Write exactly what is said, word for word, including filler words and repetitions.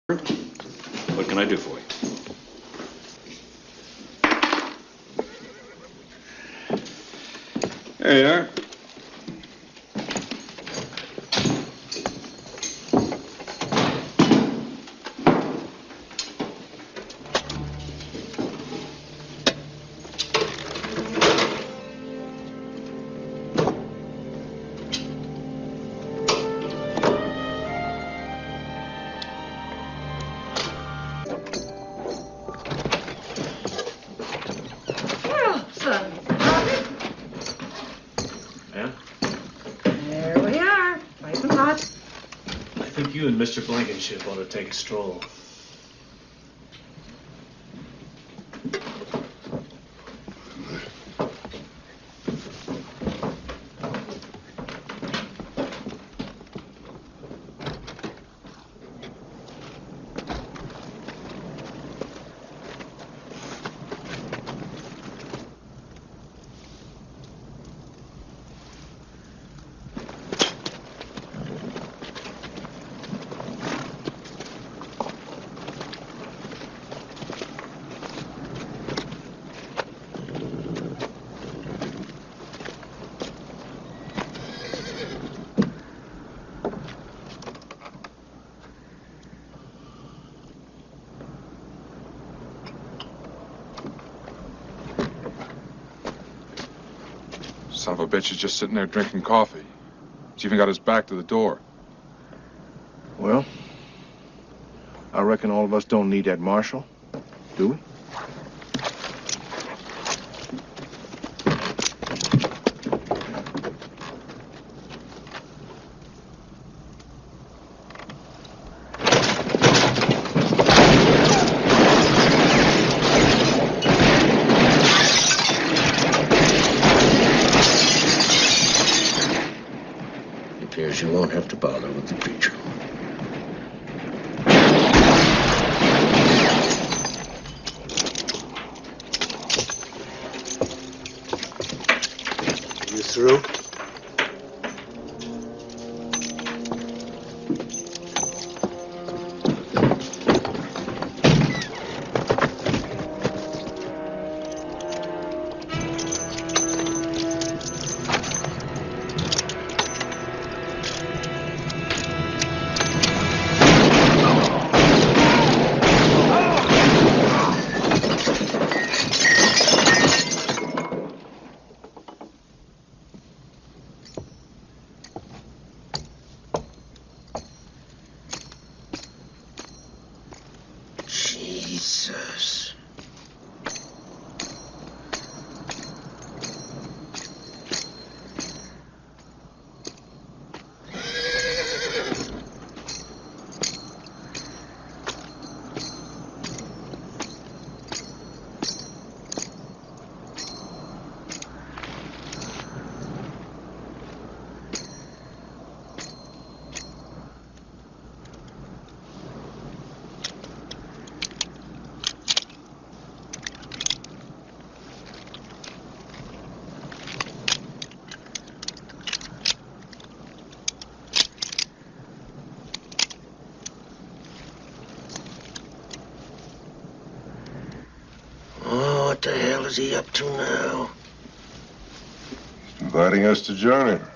What can I do for you? There you are. You and Mister Blankenship ought to take a stroll. Son of a bitch is just sitting there drinking coffee. He's even got his back to the door. Well, I reckon all of us don't need that marshal, do we? You won't have to bother with the preacher. You through? Jesus. What the hell is he up to now? Inviting us to join him.